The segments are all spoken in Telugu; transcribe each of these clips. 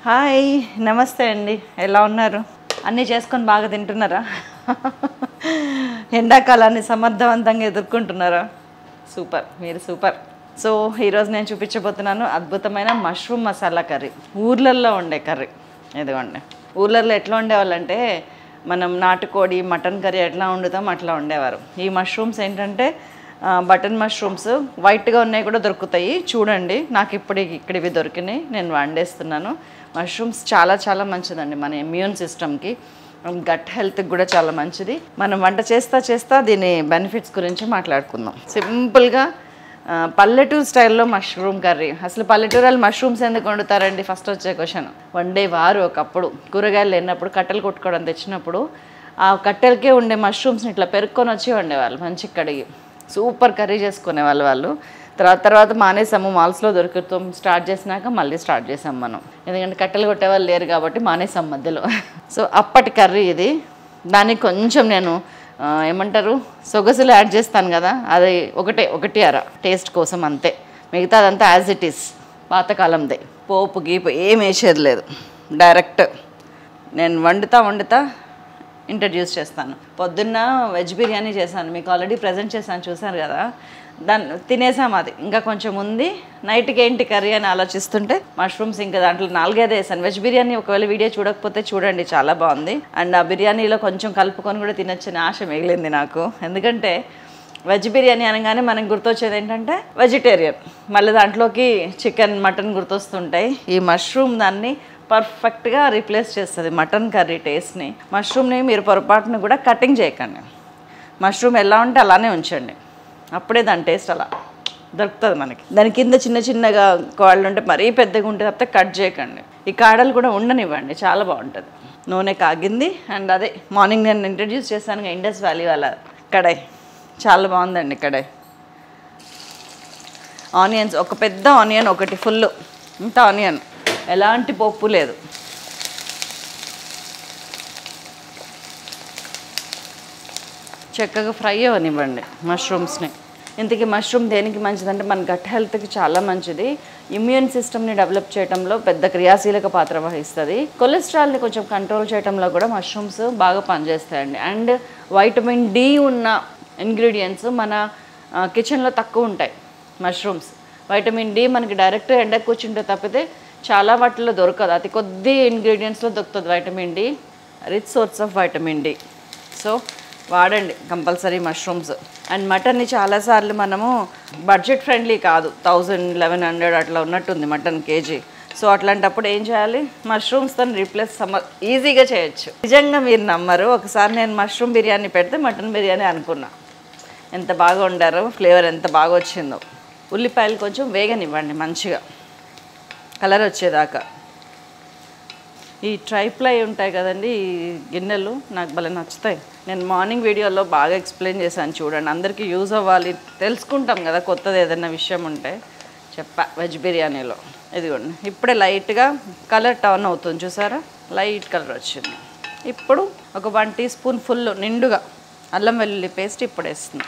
హాయ్ నమస్తే అండి, ఎలా ఉన్నారు? అన్నీ చేసుకొని బాగా తింటున్నారా? ఎండాకాలాన్ని సమర్థవంతంగా ఎదుర్కొంటున్నారా? సూపర్, మీరు సూపర్. సో ఈరోజు నేను చూపించబోతున్నాను అద్భుతమైన మష్రూమ్ మసాలా కర్రీ. ఊర్లల్లో ఉండే కర్రీ ఇదిగోండి. ఊర్లలో ఎట్లా ఉండేవాళ్ళంటే మనం నాటుకోడి మటన్ కర్రీ ఎట్లా వండుతాం అట్లా ఉండేవారు. ఈ మష్రూమ్స్ ఏంటంటే బటన్ మష్రూమ్స్ వైట్గా ఉన్నాయి కూడా దొరుకుతాయి. చూడండి, నాకు ఇక్కడ ఇవి దొరికినాయి, నేను వండేస్తున్నాను. మష్రూమ్స్ చాలా చాలా మంచిదండి మన ఇమ్యూన్ సిస్టమ్కి, గట్ హెల్త్కి కూడా చాలా మంచిది. మనం వంట చేస్తా దీని బెనిఫిట్స్ గురించి మాట్లాడుకుందాం. సింపుల్గా పల్లెటూరు స్టైల్లో మష్రూమ్ కర్రీ. అసలు పల్లెటూరు మష్రూమ్స్ ఎందుకు వండుతారండి? ఫస్ట్ వచ్చే క్వశ్చన్. వండేవారు ఒకప్పుడు కూరగాయలు లేనప్పుడు కట్టెలు కొట్టుకోవడం తెచ్చినప్పుడు ఆ కట్టెలకే ఉండే మష్రూమ్స్ని ఇట్లా పెరుక్కొని వచ్చి వండేవాళ్ళు, మంచి కడిగి సూపర్ కర్రీ చేసుకునేవాళ్ళు వాళ్ళు. తర్వాత మానేసాము, మాల్స్లో దొరుకుతాం స్టార్ట్ చేసినాక మళ్ళీ స్టార్ట్ చేసాం మనం, ఎందుకంటే కట్టెలు కొట్టేవాళ్ళు లేరు కాబట్టి మానేసాం మధ్యలో. సో అప్పటి కర్రీ ఇది. దానికి కొంచెం నేను ఏమంటారు సొగసులు యాడ్ చేస్తాను కదా, అది ఒకటి అర టేస్ట్ కోసం అంతే. మిగతా అదంతా యాజ్ ఇట్ ఈస్ పాతకాలందే. పోపు గీపు ఏం వేసేది లేదు, డైరెక్ట్ నేను వండుతా ఇంట్రడ్యూస్ చేస్తాను. పొద్దున్న వెజ్ బిర్యానీ చేశాను, మీకు ఆల్రెడీ ప్రజెంట్ చేశాను, చూసారు కదా. దాన్ని తినేసాం, అది ఇంకా కొంచెం ఉంది. నైట్కి ఏంటి కర్రీ అని ఆలోచిస్తుంటే మష్రూమ్స్ ఇంకా దాంట్లో 4-5 వేసాను. వెజ్ బిర్యానీ ఒకవేళ వీడియో చూడకపోతే చూడండి, చాలా బాగుంది. అండ్ ఆ బిర్యానీలో కొంచెం కలుపుకొని కూడా తినొచ్చని ఆశ మిగిలింది నాకు. ఎందుకంటే వెజ్ బిర్యానీ అనగానే మనకు గుర్తొచ్చేది ఏంటంటే వెజిటేరియన్, మళ్ళీ దాంట్లోకి చికెన్ మటన్ గుర్తొస్తుంటాయి. ఈ మష్రూమ్ దాన్ని పర్ఫెక్ట్గా రీప్లేస్ చేస్తుంది మటన్ కర్రీ టేస్ట్ని. మష్రూమ్ని మీరు పొరపాటును కూడా కటింగ్ చేయకండి, మష్రూమ్ ఎలా ఉంటే అలానే ఉంచండి, అప్పుడే దాని టేస్ట్ అలా దొరుకుతుంది మనకి. దాని కింద చిన్నగా కాడలు ఉంటే మరీ పెద్దగా ఉంటే తప్పితే కట్ చేయకండి. ఈ కాడలు కూడా ఉండనివ్వండి, చాలా బాగుంటుంది. నూనె కాగింది. అండ్ అదే మార్నింగ్ నేను ఇంట్రడ్యూస్ చేశాను ఇండస్ వ్యాలీ వాళ్ళ కడాయి, చాలా బాగుందండి కడాయి. ఆనియన్స్, ఒక పెద్ద ఆనియన్ ఒకటి ఫుల్, ఇంత ఆనియన్, ఎలాంటి పప్పు లేదు. చక్కగా ఫ్రై అవ్వనివ్వండి మష్రూమ్స్ని. ఇంతకీ మష్రూమ్ దేనికి మంచిదంటే మన గట్ హెల్త్కి చాలా మంచిది. ఇమ్యూన్ సిస్టమ్ని డెవలప్ చేయడంలో పెద్ద క్రియాశీలక పాత్ర వహిస్తుంది. కొలెస్ట్రాల్ని కొంచెం కంట్రోల్ చేయడంలో కూడా మష్రూమ్స్ బాగా పనిచేస్తాయండి. అండ్ వైటమిన్ డి ఉన్న ఇంగ్రీడియంట్స్ మన కిచెన్లో తక్కువ ఉంటాయి. మష్రూమ్స్ వైటమిన్ డి మనకి డైరెక్ట్ ఎండకు కూర్చుంటే తప్పితే చాలా వాటిలో దొరకదు, అతి కొద్ది ఇంగ్రీడియంట్స్లో దొరుకుతుంది vitamin D, rich source of vitamin D. So వాడండి కంపల్సరీ మష్రూమ్స్. అండ్ మటన్ని చాలాసార్లు మనము బడ్జెట్ ఫ్రెండ్లీ కాదు, 1000-1100 అట్లా ఉన్నట్టుంది మటన్ కేజీ. సో అట్లాంటప్పుడు ఏం చేయాలి, మష్రూమ్స్తో రీప్లేస్ ఈజీగా చేయొచ్చు. నిజంగా మీరు నమ్మరు, ఒకసారి నేను మష్రూమ్ బిర్యానీ పెడితే మటన్ బిర్యానీ అనుకున్నా. ఎంత బాగా వండారో, ఫ్లేవర్ ఎంత బాగా వచ్చిందో. ఉల్లిపాయలు కొంచెం వేగనివ్వండి మంచిగా, కలర్ వచ్చేదాకా. ఈ ట్రైప్లై ఉంటాయి కదండి ఈ గిన్నెలు, నాకు భలే నచ్చుతాయి. నేను మార్నింగ్ వీడియోలో బాగా ఎక్స్ప్లెయిన్ చేశాను, చూడండి. అందరికీ యూజ్ అవ్వాలి, తెలుసుకుంటాం కదా కొత్తది ఏదైనా విషయం ఉంటే. వెజ్ బిర్యానీలో ఇదిగోండి, ఇప్పుడే లైట్గా కలర్ టర్న్ అవుతుంది, చూసారా, లైట్ కలర్ వచ్చింది. ఇప్పుడు ఒక 1 టీ స్పూన్ ఫుల్ నిండుగా అల్లం వెల్లుల్లి పేస్ట్ ఇప్పుడు వేస్తుంది.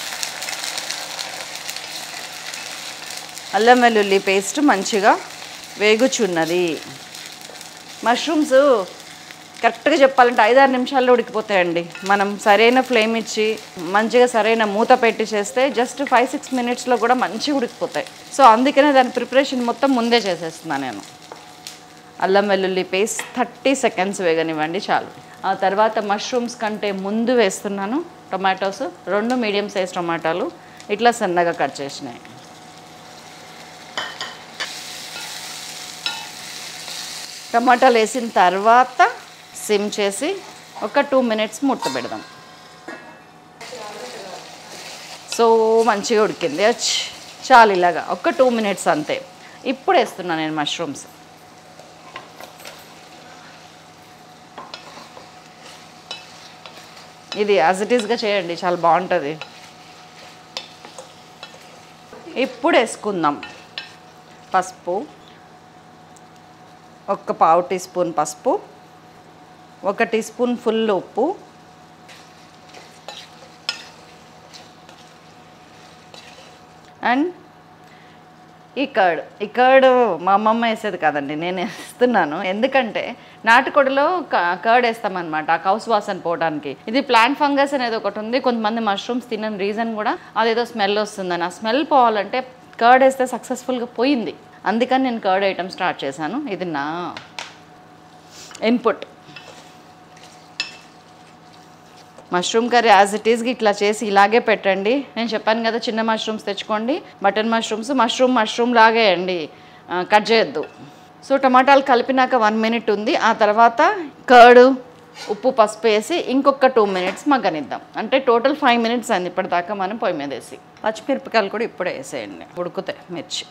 అల్లం వెల్లుల్లి పేస్ట్ మంచిగా వేగుచున్నది. మష్రూమ్స్ కరెక్ట్గా చెప్పాలంటే 5-6 నిమిషాల్లో ఉడికిపోతాయండి. మనం సరైన ఫ్లేమ్ ఇచ్చి మంచిగా సరైన మూత పెట్టి చేస్తే జస్ట్ 5-6 మినిట్స్లో కూడా మంచిగా ఉడికిపోతాయి. సో అందుకనే దాని ప్రిపరేషన్ మొత్తం ముందే చేసేస్తున్నాను నేను. అల్లం వెల్లుల్లి పేస్ట్ 30 సెకండ్స్ వేగనివ్వండి చాలు. ఆ తర్వాత మష్రూమ్స్ కంటే ముందు వేస్తున్నాను టొమాటోస్, 2 మీడియం సైజ్ టొమాటోలు ఇట్లా సన్నగా కట్ చేసినాయి. టమాటాలు వేసిన తర్వాత సిమ్ చేసి ఒక 2 మినిట్స్ మూత పెడదాం. సో మంచిగా ఉడికింది, చాలు ఇలాగా ఒక 2 మినిట్స్ అంతే. ఇప్పుడు వేస్తున్నాను నేను మష్రూమ్స్. ఇది యాజ్ ఇట్ ఈస్గా చేయండి, చాలా బాగుంటుంది. ఇప్పుడు వేసుకుందాం పసుపు, ఒక పావు టీ స్పూన్ పసుపు, 1 టీ స్పూన్ ఫుల్ ఉప్పు, అండ్ ఈ కర్డ్ మా అమ్మమ్మ వేసేది కాదండి, నేను వేస్తున్నాను. ఎందుకంటే నాటుకోడిలో కర్డ్ వేస్తామన్నమాట ఆ కౌస్ వాసన పోవడానికి. ఇది ప్లాంట్ ఫంగస్ అనేది ఒకటి ఉంది, కొంతమంది మష్రూమ్స్ తినని రీజన్ కూడా అదేదో స్మెల్ వస్తుందని. ఆ స్మెల్ పోవాలంటే కర్డ్ వేస్తే సక్సెస్ఫుల్గా పోయింది. అందుకని నేను కర్డ్ ఐటమ్ స్టార్ట్ చేశాను. ఇది నా input. Mushroom curry as it ఈస్గా ఇట్లా చేసి ఇలాగే పెట్టండి. నేను చెప్పాను కదా చిన్న మష్రూమ్స్ తెచ్చుకోండి, బటన్ మష్రూమ్స్ మష్రూమ్ లాగే అండి, కట్ చేయొద్దు. సో టమాటాలు కలిపినాక 1 మినిట్ ఉంది. ఆ తర్వాత కర్డ్ ఉప్పు పసుపు వేసి ఇంకొక 2 మినిట్స్ మగ్గనిద్దాం. అంటే టోటల్ 5 మినిట్స్ అయింది ఇప్పటిదాకా మనం పొయ్యి మీద వేసి. పచ్చిమిరపకాయలు కూడా ఇప్పుడే వేసేయండి, ఉడుకుతాయి మిర్చి.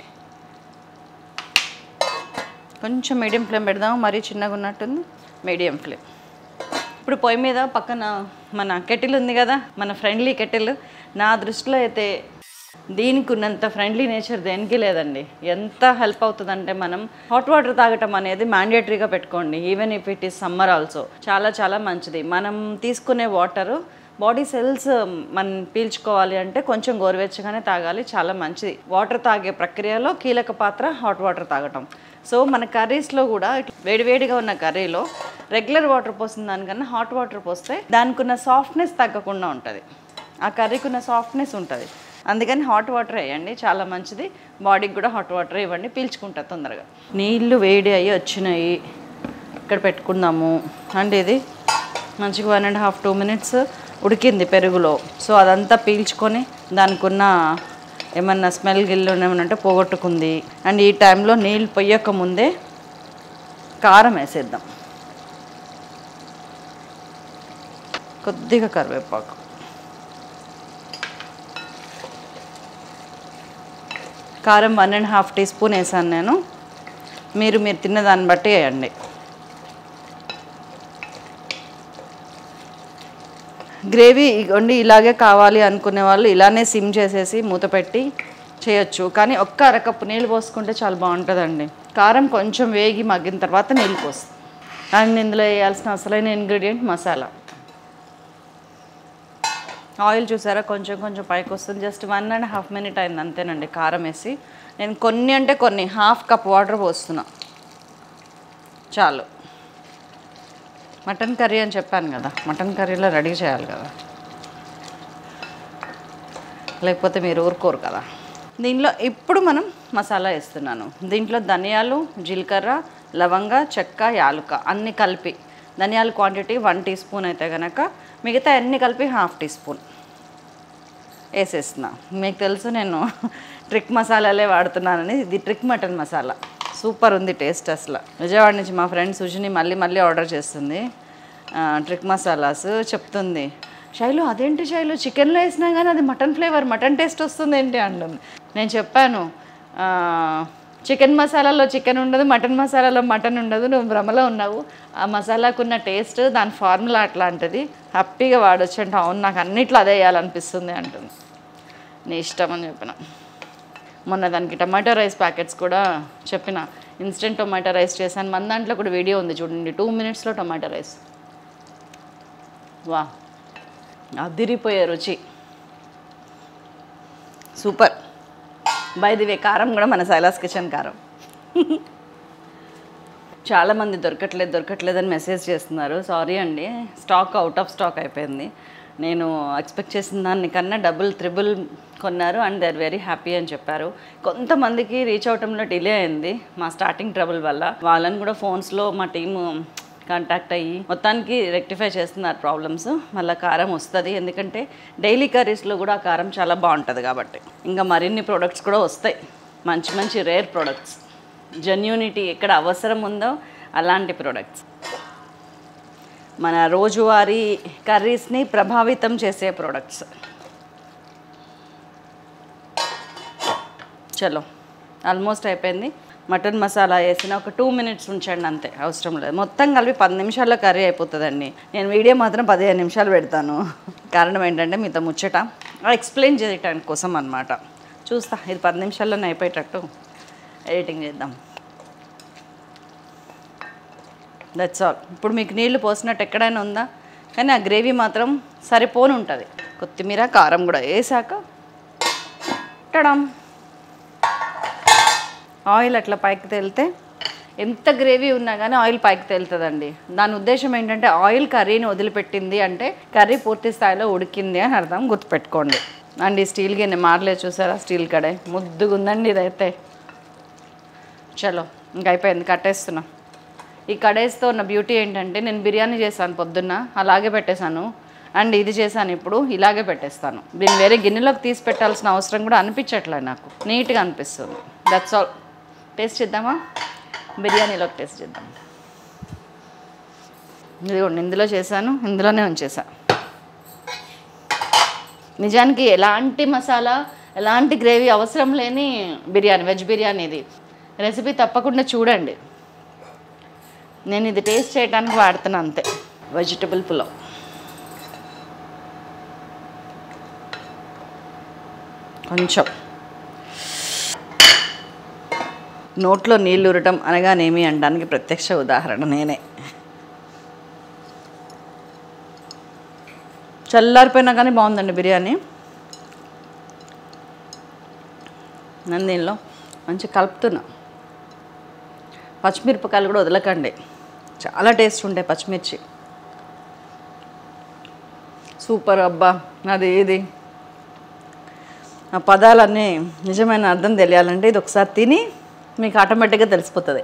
కొంచెం మీడియం ఫ్లేమ్ పెడదాం, మరీ చిన్నగా ఉన్నట్టుంది. Medium flame. ఇప్పుడు పొయ్యి మీద పక్కన మన కెటిల్ ఉంది కదా, మన ఫ్రెండ్లీ కెటిల్. నా దృష్టిలో అయితే దీనికి ఉన్నంత ఫ్రెండ్లీ నేచర్ దేనికి లేదండి. ఎంత హెల్ప్ అవుతుందంటే మనం హాట్ వాటర్ తాగటం అనేది మ్యాండేటరీగా పెట్టుకోండి, even if it is summer also. చాలా చాలా మంచిది. మనం తీసుకునే వాటరు బాడీ సెల్స్ మనం పీల్చుకోవాలి అంటే కొంచెం గోరువెచ్చగానే తాగాలి, చాలా మంచిది. వాటర్ తాగే ప్రక్రియలో కీలక పాత్ర హాట్ వాటర్ తాగటం. సో మన కర్రీస్లో కూడా వేడివేడిగా ఉన్న కర్రీలో రెగ్యులర్ వాటర్ పోసిన దానికన్నా హాట్ వాటర్ పోస్తే దానికి ఉన్న సాఫ్ట్నెస్ తగ్గకుండా ఉంటుంది, ఆ కర్రీకి ఉన్న సాఫ్ట్నెస్ ఉంటుంది. అందుకని హాట్ వాటర్ వేయండి, చాలా మంచిది. బాడీకి కూడా హాట్ వాటర్ ఇవ్వండి, పీల్చుకుంటుంది తొందరగా. నీళ్ళు వేడి అయ్యి వచ్చినాయి, ఇక్కడ పెట్టుకుందాము. అంటే ఇది మంచిగా 1.5-2 మినిట్స్ ఉడికింది పెరుగులో. సో అదంతా పీల్చుకొని దానికి ఉన్న ఏమన్నా స్మెల్ గిల్లు ఏమన్నా అంటే పోగొట్టుకుంది. అండ్ ఈ టైంలో నీళ్ళు పొయ్యక ముందే కారం వేసేద్దాం, కొద్దిగా కరివేపాకు, కారం 1.5 టీ స్పూన్ వేసాను నేను. మీరు తిన్న దాన్ని బట్టి వేయండి. గ్రేవీ వండి ఇలాగే కావాలి అనుకునే వాళ్ళు ఇలానే సిమ్ చేసేసి మూత పెట్టి చేయొచ్చు, కానీ ఒక్క అరకప్పు నీళ్ళు పోసుకుంటే చాలా బాగుంటుందండి. కారం కొంచెం వేగి మగ్గిన తర్వాత నీళ్ళు పోస్తాం. అండ్ ఇందులో వేయాల్సిన అసలైన ఇంగ్రీడియంట్ మసాలా. ఆయిల్ చూసారా కొంచెం కొంచెం పైకి వస్తుంది. జస్ట్ 1.5 మినిట్ అయింది అంతేనండి కారం వేసి. నేను కొన్ని అంటే కొన్ని 1/2 కప్ వాటర్ పోస్తున్నా చాలు. మటన్ కర్రీ అని చెప్పాను కదా, మటన్ కర్రీలో రెడీ చేయాలి కదా, లేకపోతే మీరు ఊరుకోరు కదా. దీంట్లో ఇప్పుడు మనం మసాలా వేస్తున్నాను. దీంట్లో ధనియాలు, జీలకర్ర, లవంగ, చెక్క, యాలుక అన్నీ కలిపి. ధనియాల క్వాంటిటీ 1 టీ స్పూన్ అయితే కనుక మిగతా అన్నీ కలిపి 1/2 టీ స్పూన్ వేసేస్తున్నా. మీకు తెలుసు నేను ట్రిక్ మసాలాలే వాడుతున్నానని. ఇది ట్రిక్ మటన్ మసాలా, సూపర్ ఉంది టేస్ట్ అసలు. విజయవాడ నుంచి మా ఫ్రెండ్ సుజిని మళ్ళీ ఆర్డర్ చేస్తుంది ట్రిక్ మసాలాస్. చెప్తుంది, శైలు అదేంటి శైలు చికెన్లో వేసినా కానీ అది మటన్ ఫ్లేవర్, మటన్ టేస్ట్ వస్తుంది ఏంటి అంటుంది. నేను చెప్పాను చికెన్ మసాలాలో చికెన్ ఉండదు, మటన్ మసాలాలో మటన్ ఉండదు, నువ్వు భ్రమలో ఉన్నావు. ఆ మసాలాకు ఉన్న టేస్ట్ దాని ఫార్ములా అట్లాంటిది, హ్యాపీగా వాడచ్చు అంటే. అవును నాకు అన్నిట్లో అదే వేయాలనిపిస్తుంది అంటుంది. నీ ఇష్టం అని చెప్పిన. మొన్న దానికి టమాటో రైస్ ప్యాకెట్స్ కూడా చెప్పిన, ఇన్స్టెంట్ టొమాటో రైస్ చేశాను. మన దాంట్లో కూడా వీడియో ఉంది చూడండి, 2 మినిట్స్లో టమాటో రైస్. వా అదిరిపోయే రుచి, సూపర్. బై ది వే కారం కూడా మన సైలాస్ కిచెన్ కారం. చాలామంది దొరకట్లేదని మెసేజ్ చేస్తున్నారు. సారీ అండి, స్టాక్ అవుట్ ఆఫ్ స్టాక్ అయిపోయింది. నేను ఎక్స్పెక్ట్ చేసిన దానికన్నా డబుల్ త్రిబుల్ కొన్నారు and they are very happy అని చెప్పారు. కొంతమందికి రీచ్ అవటంలో డిలే అయింది మా స్టార్టింగ్ ట్రబుల్ వల్ల. వాళ్ళని కూడా ఫోన్స్లో మా టీము కాంటాక్ట్ అయ్యి మొత్తానికి రెక్టిఫై చేస్తున్నారు ప్రాబ్లమ్స్. మళ్ళీ కారం వస్తుంది, ఎందుకంటే డైలీ కర్రీస్లో కూడా ఆ కారం చాలా బాగుంటుంది కాబట్టి. ఇంకా మరిన్ని ప్రోడక్ట్స్ కూడా వస్తాయి, మంచి రేర్ ప్రోడక్ట్స్, జెన్యూనిటీ ఎక్కడ అవసరం ఉందో అలాంటి ప్రోడక్ట్స్, మన రోజువారీ కర్రీస్ని ప్రభావితం చేసే ప్రోడక్ట్స్. చలో ఆల్మోస్ట్ అయిపోయింది. మటన్ మసాలా వేసిన ఒక 2 మినిట్స్ ఉంచండి అంతే, అవసరం లేదు. మొత్తం కలిపి 10 నిమిషాల్లో కర్రీ అయిపోతుందండి. నేను వీడియో మాత్రం 15 నిమిషాలు పెడతాను. కారణం ఏంటంటే మీతో ముచ్చట ఎక్స్ప్లెయిన్ చేయడానికి కోసం అనమాట. చూస్తా ఇది 10 నిమిషాల్లోనే అయిపోయేటట్టు ఎడిటింగ్ చేద్దాం. That's all. ఇప్పుడు మీకు నీళ్లు పోసినట్టు ఎక్కడైనా ఉందా, కానీ ఆ గ్రేవీ మాత్రం సరిపోని ఉంటుంది. కొత్తిమీర కారం కూడా వేసాక టడం ఆయిల్ అట్లా పైకి తేలితే ఎంత గ్రేవీ ఉన్నా కానీ ఆయిల్ పైకి తేలుతుందండి. దాని ఉద్దేశం ఏంటంటే ఆయిల్ కర్రీని వదిలిపెట్టింది అంటే కర్రీ పూర్తి స్థాయిలో ఉడికింది అని అర్థం, గుర్తుపెట్టుకోండి. అండ్ ఈ స్టీల్ గిన్నె మారలేదు చూసారా, స్టీల్ కడాయి ముద్దుగా ఉందండి ఇదైతే. చలో ఇంక అయిపోయింది, కట్టేస్తున్నా. ఈ కడాయిస్తో ఉన్న బ్యూటీ ఏంటంటే నేను బిర్యానీ చేశాను పొద్దున్న, అలాగే పెట్టేశాను. అండ్ ఇది చేశాను ఇప్పుడు, ఇలాగే పెట్టేస్తాను. దీన్ని వేరే గిన్నెలోకి తీసి పెట్టాల్సిన అవసరం కూడా అనిపించట్లేదు నాకు, నీట్గా అనిపిస్తుంది. That's all. టేస్ట్ చేద్దామా? బిర్యానీలోకి టేస్ట్ చేద్దాం. ఇదిగోండి ఇందులో చేశాను, ఇందులోనే ఉంచేసా. నిజానికి ఎలాంటి మసాలా ఎలాంటి గ్రేవీ అవసరం లేని బిర్యానీ, వెజ్ బిర్యానీ ఇది. రెసిపీ తప్పకుండా చూడండి. నేను ఇది టేస్ట్ చేయడానికి వాడుతున్నా అంతే. వెజిటబుల్ పులావ్. కొంచెం నోట్లో నీళ్ళు ఉరటం అనగానేమి అనడానికి ప్రత్యక్ష ఉదాహరణ నేనే. చల్లారిపోయినా కానీ బాగుందండి బిర్యానీ. నేను దీనిలో మంచి కలుపుతున్నా. పచ్చిమిరపకాయలు కూడా వదలకండి, చాలా టేస్ట్ ఉంటాయి పచ్చిమిర్చి. సూపర్ అబ్బా. అది ఇది ఆ పదాలన్నీ నిజమైన అర్థం తెలియాలంటే ఇది ఒకసారి తిని మీకు ఆటోమేటిక్గా తెలిసిపోతుంది.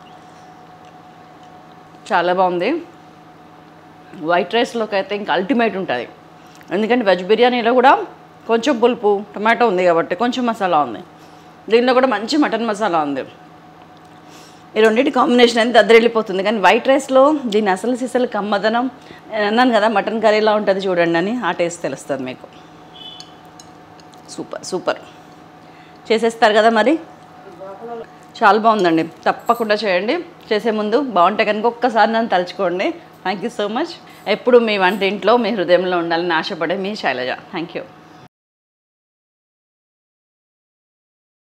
చాలా బాగుంది. వైట్ రైస్లోకి అయితే ఇంకా అల్టిమేట్ ఉంటుంది. ఎందుకంటే వెజ్ బిర్యానీలో కూడా కొంచెం పులుపు టమాటో ఉంది కాబట్టి కొంచెం మసాలా ఉంది, దీనిలో కూడా మంచి మటన్ మసాలా ఉంది. ఈ రెండింటి కాంబినేషన్ అనేది దద్దరిల్లిపోతుంది. కానీ వైట్ రైస్లో దీన్ని అసలు సిసలు కమ్మదనం, నేను అన్నాను కదా మటన్ కర్రీలా ఉంటుంది చూడండి అని, ఆ టేస్ట్ తెలుస్తుంది మీకు. Super super. చేసేస్తారు కదా మరి? చాలా బాగుందండి, తప్పకుండా చేయండి. చేసే ముందు బాగుంటే కనుక ఒక్కసారి నన్ను తలుచుకోండి. Thank you so much. ఎప్పుడు మీ వంటింట్లో మీ హృదయంలో ఉండాలని ఆశపడే మీ శైలజ. Thank you.